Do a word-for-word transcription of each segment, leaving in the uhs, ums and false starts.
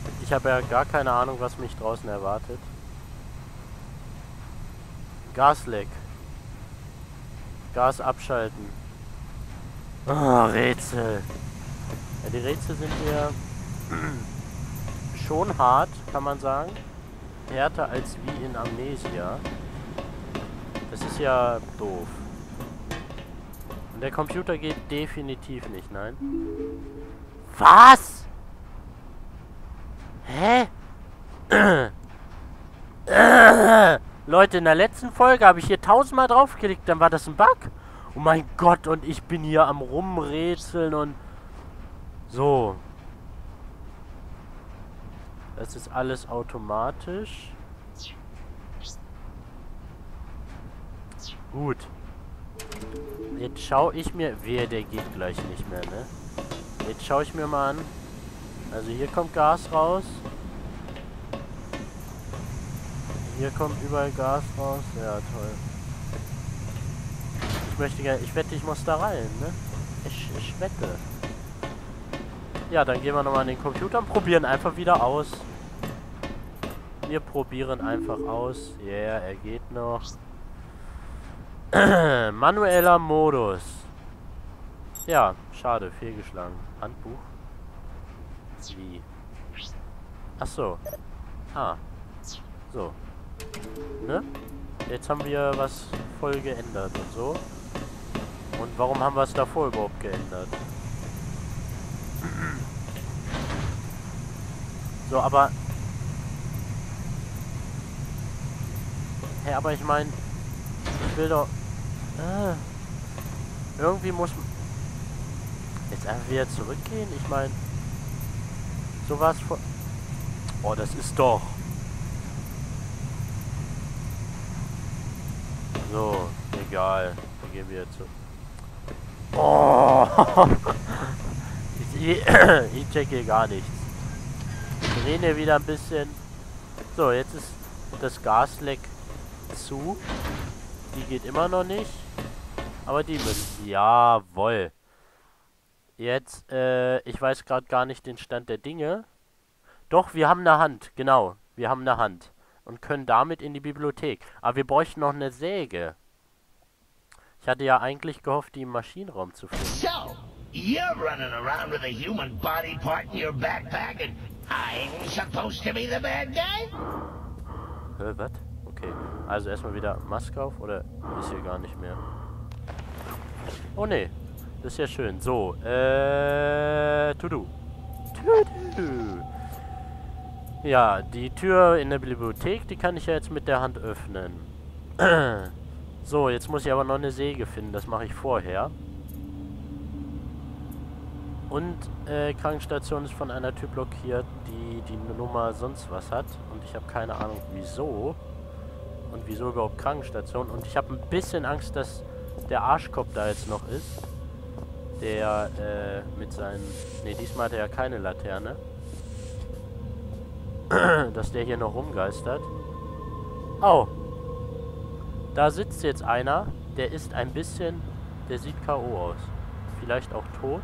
Ich habe ja gar keine Ahnung, was mich draußen erwartet. Gasleck. Gas abschalten. Ah, Rätsel. Ja, die Rätsel sind hier schon hart, kann man sagen. Härter als wie in Amnesia. Das ist ja doof. Und der Computer geht definitiv nicht, nein. Was? Hä? Leute, in der letzten Folge habe ich hier tausendmal draufgeklickt, dann war das ein Bug. Oh mein Gott, und ich bin hier am Rumrätseln und... So. Das ist alles automatisch. Gut. Jetzt schaue ich mir... Wehe, der geht gleich nicht mehr, ne? Jetzt schaue ich mir mal an. Also hier kommt Gas raus. Hier kommt überall Gas raus. Ja, toll. Ich möchte gerne... Ich wette, ich muss da rein, ne? Ich, ich wette. Ja, dann gehen wir nochmal an den Computer und probieren einfach wieder aus. Wir probieren einfach aus. Ja, yeah, er geht noch. Manueller Modus. Ja, schade, fehlgeschlagen. Handbuch. Wie? Ach so. Ah. So. Ne? Jetzt haben wir was voll geändert und so. Und warum haben wir es davor überhaupt geändert? So, aber... Hä, aber ich meine... Ich will doch... Äh, irgendwie muss... Jetzt einfach wieder zurückgehen? Ich meine... So war es vor... Oh, das ist doch... So, egal. Dann gehen wir jetzt zu... Oh! ich, ich, ich check hier gar nichts. Wir drehen hier wieder ein bisschen. So, jetzt ist das Gasleck zu. Die geht immer noch nicht. Aber die müssen... Jawohl. Jetzt, äh, ich weiß gerade gar nicht den Stand der Dinge. Doch, wir haben eine Hand. Genau, wir haben eine Hand. Und können damit in die Bibliothek. Aber wir bräuchten noch eine Säge. Ich hatte ja eigentlich gehofft, die im Maschinenraum zu finden. So, you're running around with a human body part in your backpack and I'm supposed to be the bad guy? Hä, was? Okay. Also erstmal wieder Maske auf, oder ist hier gar nicht mehr? Oh ne, das ist ja schön. So, äh, To-Do. To-Do. Ja, die Tür in der Bibliothek, die kann ich ja jetzt mit der Hand öffnen. So, jetzt muss ich aber noch eine Säge finden. Das mache ich vorher. Und äh, Krankenstation ist von einer Tür blockiert, die die Nummer sonst was hat. Und ich habe keine Ahnung, wieso. Und wieso überhaupt Krankenstation. Und ich habe ein bisschen Angst, dass der Arschkopf da jetzt noch ist. Der äh, mit seinen... Ne, diesmal hat er ja keine Laterne. Dass der hier noch rumgeistert. Oh. Da sitzt jetzt einer, der ist ein bisschen... Der sieht K O aus. Vielleicht auch tot.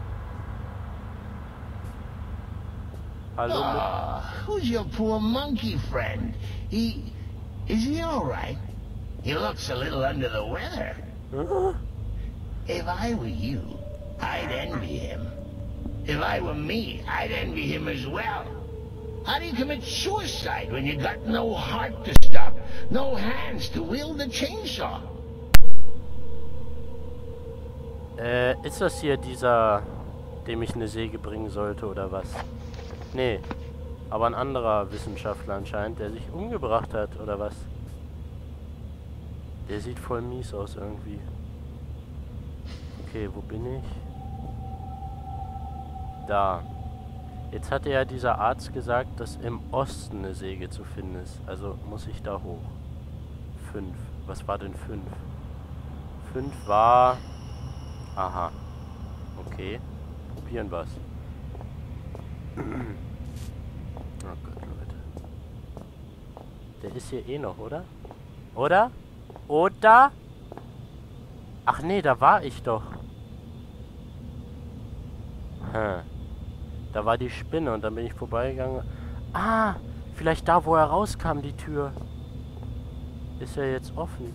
Hallo. Oh, who's your poor monkey friend? He... Is he alright? He looks a little under the weather. Huh? If I were you, I'd envy him. If I were me, I'd envy him as well. How do you commit suicide when you got no heart to stop, no hands to wield the chainsaw? Äh, ist das hier dieser, dem ich eine Säge bringen sollte, oder was? Nee. Aber ein anderer Wissenschaftler anscheinend, der sich umgebracht hat, oder was? Der sieht voll mies aus irgendwie. Okay, wo bin ich? Da. Jetzt hatte ja dieser Arzt gesagt, dass im Osten eine Säge zu finden ist. Also muss ich da hoch. Fünf. Was war denn fünf? Fünf war... Aha. Okay. Probieren wir's. Oh Gott, Leute. Der ist hier eh noch, oder? Oder? Oder? Ach nee, da war ich doch. Hm. Da war die Spinne und dann bin ich vorbeigegangen. Ah, vielleicht da, wo er rauskam, die Tür. Ist ja jetzt offen.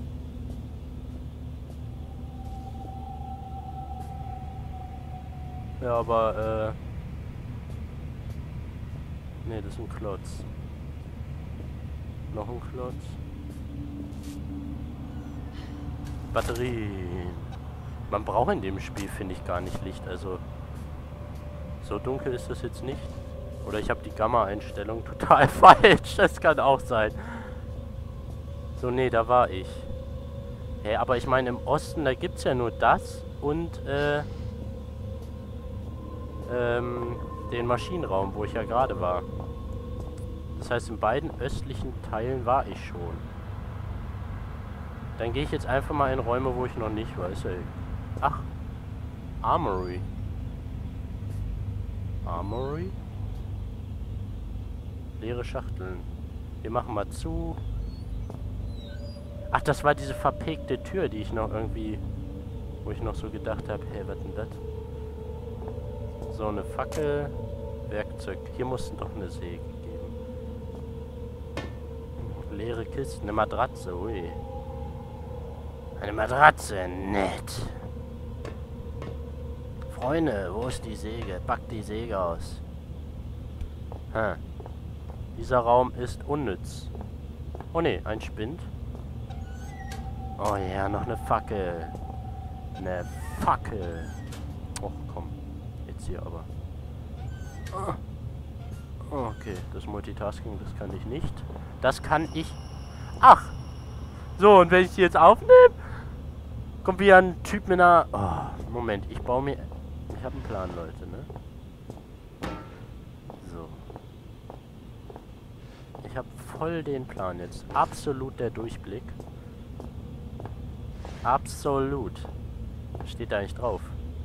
Ja, aber, äh... Ne, das ist ein Klotz. Noch ein Klotz. Batterien. Man braucht in dem Spiel, finde ich, gar nicht Licht. Also, so dunkel ist das jetzt nicht. Oder ich habe die Gamma-Einstellung total falsch. Das kann auch sein. So, nee, da war ich. Hä, aber ich meine, im Osten, da gibt es ja nur das und, äh... Ähm, den Maschinenraum, wo ich ja gerade war. Das heißt, in beiden östlichen Teilen war ich schon. Dann gehe ich jetzt einfach mal in Räume, wo ich noch nicht weiß. Ey. Ach, Armory. Armory? Leere Schachteln. Wir machen mal zu. Ach, das war diese verpegte Tür, die ich noch irgendwie... Wo ich noch so gedacht habe, hey, was denn das? So, eine Fackel. Werkzeug. Hier mussten doch eine Säge geben. Leere Kisten. Eine Matratze. Ui. Eine Matratze. Nett. Freunde, wo ist die Säge? Pack die Säge aus. Hm. Dieser Raum ist unnütz. Oh ne, ein Spind. Oh ja, noch eine Fackel. Eine Fackel. Och, komm. Jetzt hier aber. Oh. Okay, das Multitasking, das kann ich nicht. Das kann ich... Ach! So, und wenn ich die jetzt aufnehme, kommt wieder ein Typ mit einer... Oh, Moment, ich baue mir... Ich habe einen Plan, Leute, ne? So. Ich habe voll den Plan jetzt. Absolut der Durchblick. Absolut. Steht da eigentlich drauf.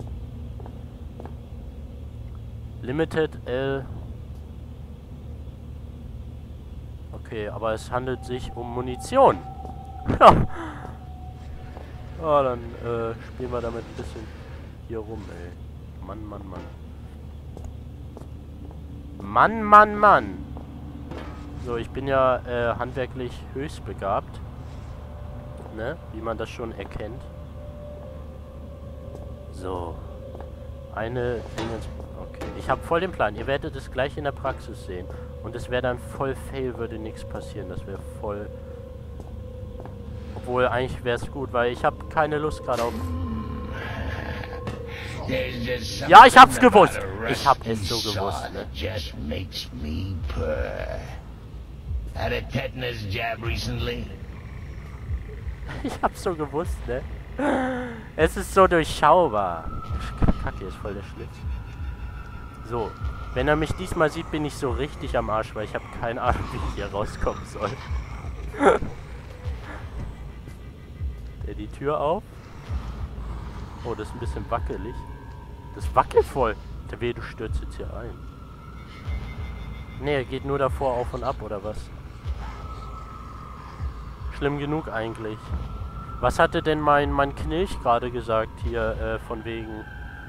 Limited L... Okay, aber es handelt sich um Munition. Ja. Oh, dann äh, spielen wir damit ein bisschen hier rum, ey. Mann, Mann, Mann. Mann, Mann, Mann. So, ich bin ja äh, handwerklich höchst begabt. Ne? Wie man das schon erkennt. So. Eine Dingens... Okay. Ich habe voll den Plan. Ihr werdet es gleich in der Praxis sehen. Und es wäre dann voll fail, würde nichts passieren. Das wäre voll... Obwohl, eigentlich wäre es gut, weil ich habe keine Lust gerade auf... Ja, ich hab's gewusst. Ich hab es so gewusst, ne? Ich hab's so gewusst, ne? Es ist so durchschaubar. Kacke, ist voll der Schlitz. So, wenn er mich diesmal sieht, bin ich so richtig am Arsch, weil ich habe keine Ahnung, wie ich hier rauskommen soll. Der die Tür auf. Oh, das ist ein bisschen wackelig. Das wackelt voll. Der weh, du stürzt jetzt hier ein. Ne, er geht nur davor auf und ab, oder was? Schlimm genug eigentlich. Was hatte denn mein, mein Knilch gerade gesagt hier, äh, von wegen...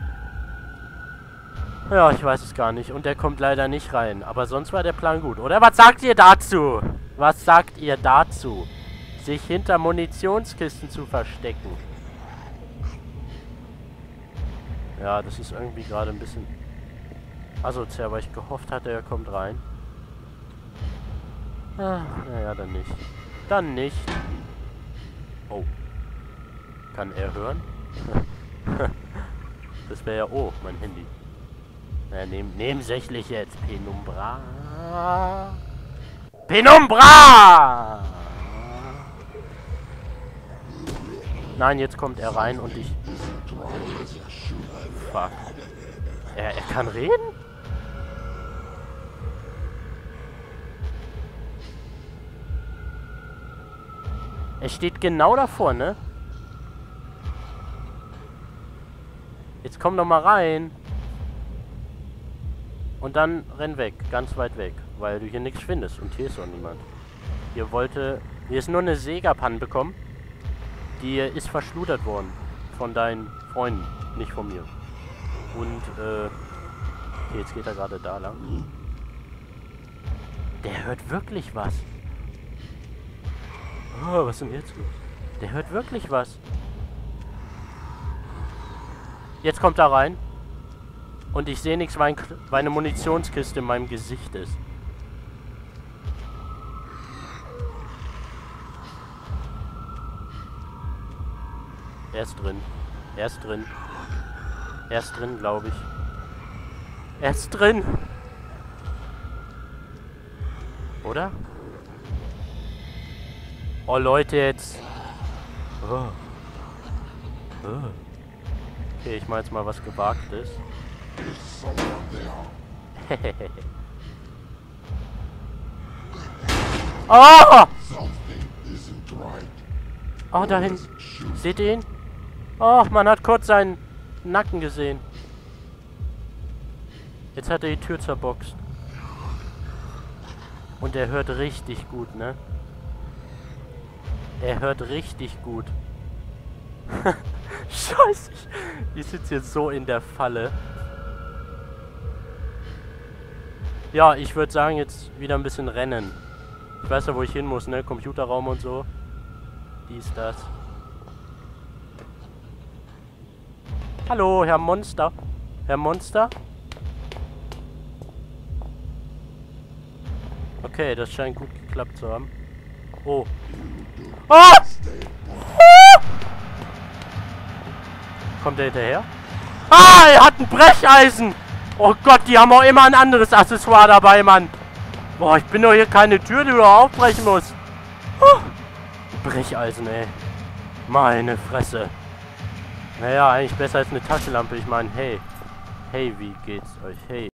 Ja, ich weiß es gar nicht. Und der kommt leider nicht rein. Aber sonst war der Plan gut, oder? Was sagt ihr dazu? Was sagt ihr dazu? Sich hinter Munitionskisten zu verstecken. Ja, das ist irgendwie gerade ein bisschen asozial, weil ich gehofft hatte, er kommt rein. Ah, naja, dann nicht. Dann nicht. Oh. Kann er hören? Das wäre ja... Oh, mein Handy. Na, nehm, nebensächlich jetzt. Penumbra. Penumbra! Nein, jetzt kommt er rein und ich... Fuck. Er, er kann reden? Er steht genau davor, ne? Jetzt komm doch mal rein. Und dann renn weg, ganz weit weg, weil du hier nichts findest. Und hier ist auch niemand. Hier wollte... Hier ist nur eine Sega-Pan bekommen. Die ist verschludert worden. Von deinen Freunden, nicht von mir. Und, äh... Okay, jetzt geht er gerade da lang. Der hört wirklich was. Oh, was ist denn jetzt los? Der hört wirklich was. Jetzt kommt er rein. Und ich sehe nichts, weil eine Munitionskiste in meinem Gesicht ist. Er ist drin. Er ist drin. Er ist drin, glaube ich. Er ist drin. Oder? Oh, Leute, jetzt. Oh. Oh. Okay, ich mache jetzt mal was Gewagtes. Oh! Oh, dahin. Seht ihr ihn? Oh, man hat kurz seinen Nacken gesehen. Jetzt hat er die Tür zerboxt. Und er hört richtig gut, ne? Er hört richtig gut. Scheiße, ich, ich sitze jetzt so in der Falle. Ja, ich würde sagen, jetzt wieder ein bisschen rennen. Ich weiß ja, wo ich hin muss, ne? Computerraum und so. Dies, das. Hallo, Herr Monster. Herr Monster? Okay, das scheint gut geklappt zu haben. Oh. Ah! Ah! Kommt er hinterher? Ah, er hat ein Brecheisen! Oh Gott, die haben auch immer ein anderes Accessoire dabei, Mann. Boah, ich bin doch hier keine Tür, die du aufbrechen musst. Oh. Brecheisen, ey. Meine Fresse. Naja, eigentlich besser als eine Taschenlampe. Ich meine, hey. Hey, wie geht's euch? Hey.